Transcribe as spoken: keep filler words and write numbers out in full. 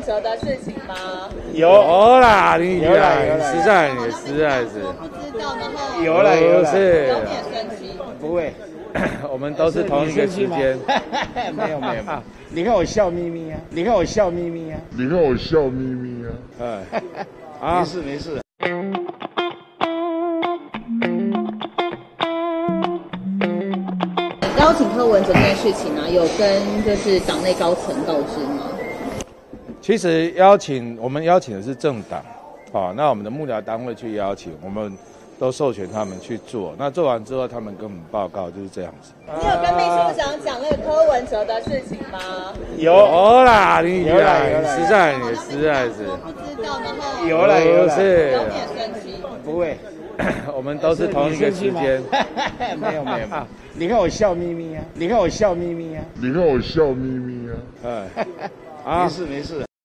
哲的事情吗？ 有有啦，你有啦有啦实在你实在是不知道，然后有了有了， 是有点生气。 不会， 我们都是同一个时间。 没有没有，你看我笑眯眯啊，你看我笑眯眯啊， 你看我笑眯眯啊。 哎，啊没，事没事。 邀请柯文哲这件事情呢、啊，有跟就是党内高层告知吗？ 其实邀请我们邀请的是政党，好、那我们的幕僚单位去邀请，我们都授权他们去做。那做完之后，他们跟我们报告，就是这样子。 你有跟秘书长讲那个柯文哲的事情吗？ 有有啦，你有啦有啦实在你实在是不知道，然后有了有了， 是有点生气。 不会， 我们都是同一个时间。 没有没有，你看我笑眯眯啊，你看我笑眯眯啊， 你看我笑眯眯啊。 哎，啊没。事没事。